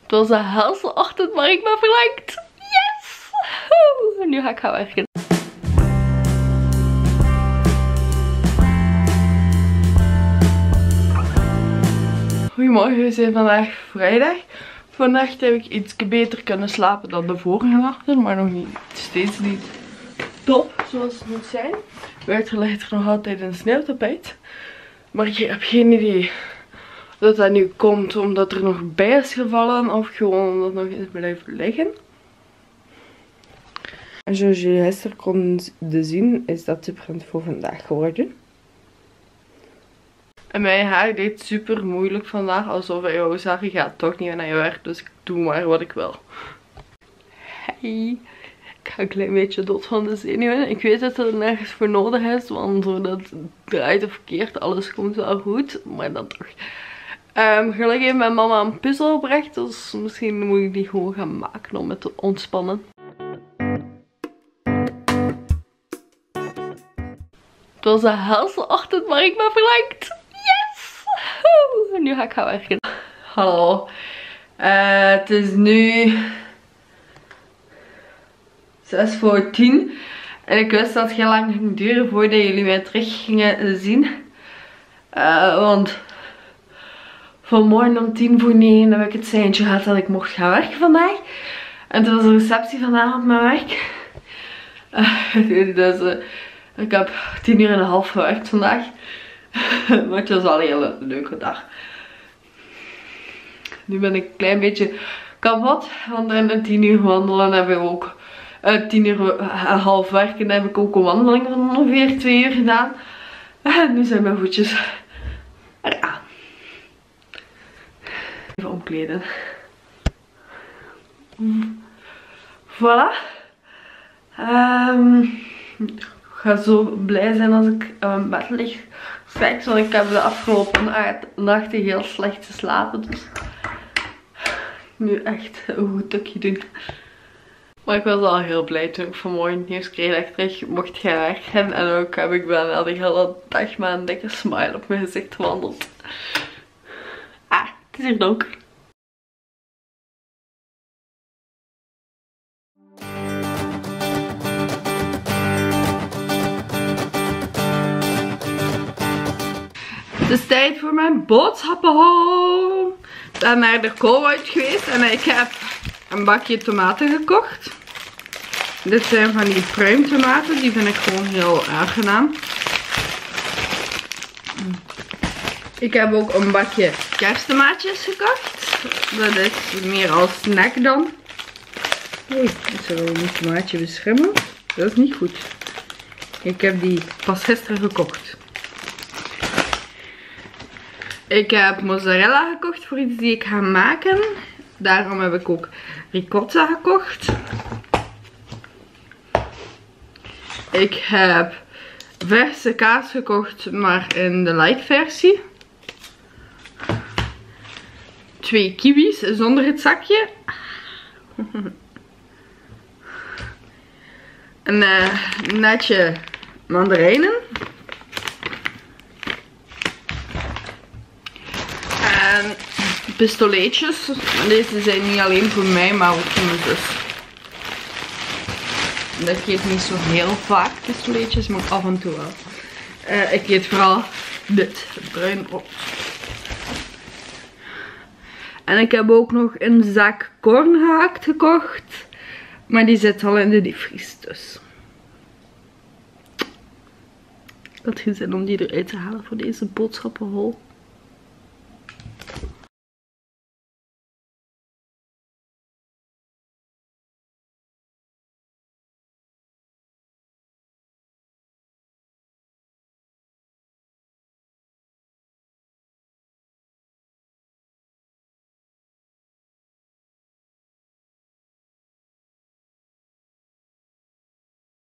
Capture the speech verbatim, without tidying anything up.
Het was een helse ochtend, maar ik ben verlengd. Yes! Oeh, nu ga ik gaan werken. Goedemorgen, we zijn vandaag vrijdag. Vannacht heb ik iets beter kunnen slapen dan de vorige nachten, maar nog niet, steeds niet top zoals het moet zijn. Buiten ligt er nog altijd een sneeuwtapijt. Maar ik heb geen idee dat dat nu komt omdat er nog bij is gevallen of gewoon omdat het nog is blijven liggen. En zoals jullie gisteren konden zien is dat de print voor vandaag geworden. En mijn haar deed super moeilijk vandaag, alsof hij jou zag, je gaat toch niet naar je werk, dus ik doe maar wat ik wil. Hey. Ik ga een klein beetje dood van de zenuwen. Ik weet dat het er nergens voor nodig is, want doordat het draait of verkeerd, alles komt wel goed. Maar dan toch. Um, gelukkig heeft mijn mama een puzzel gebracht, dus misschien moet ik die gewoon gaan maken om het te ontspannen. Het was een helse ochtend, maar ik ben verlengd. Yes! Oeh, nu ga ik gaan werken. Hallo. Uh, het is nu zes voor tien. En ik wist dat het heel lang ging duren voordat jullie mij terug gingen zien. Uh, want vanmorgen om tien voor negen heb ik het seintje gehad dat ik mocht gaan werken vandaag. En toen was de receptie vandaag op mijn werk. Uh, dus uh, ik heb tien uur en een half gewerkt vandaag. Maar het was al een hele leuke dag. Nu ben ik een klein beetje kapot. Want in tien uur wandelen heb ik ook... Uh, tien uur en half werken heb ik ook een wandeling van ongeveer twee uur gedaan. En nu zijn mijn voetjes eraan. Even omkleden. Voilà. Um, ik ga zo blij zijn als ik in mijn bed lig. Straks, want ik heb de afgelopen nachten heel slecht geslapen. Dus nu echt een goed stukje doen. Maar ik was al heel blij toen ik vanmorgen nieuws kreeg dat ik terug mocht gaan werken. En ook heb ik bijna de hele dag met een dikke smile op mijn gezicht gewandeld. Ah, het is hier donker. Het is tijd voor mijn boodschappenhaul. Ik ben naar de kool uit geweest en ik heb een bakje tomaten gekocht. Dit zijn van die pruimtomaten, die vind ik gewoon heel aangenaam. Ik heb ook een bakje kersttomaatjes gekocht. Dat is meer als snack dan. Oei, ik zal wel een tomaatje beschermen. Dat is niet goed. Ik heb die pas gisteren gekocht. Ik heb mozzarella gekocht voor iets die ik ga maken. Daarom heb ik ook ricotta gekocht. Ik heb verse kaas gekocht, maar in de light versie. Twee kiwis zonder het zakje. Een uh, netje mandarijnen. En pistoletjes. Deze zijn niet alleen voor mij, maar ook voor mijn zus. Dat eet niet zo heel vaak, pistoletjes, maar af en toe wel. Uh, ik eet vooral dit, bruin op. En ik heb ook nog een zak korn gehakt gekocht. Maar die zit al in de diepvries, dus. Ik had geen zin om die eruit te halen voor deze boodschappenhol.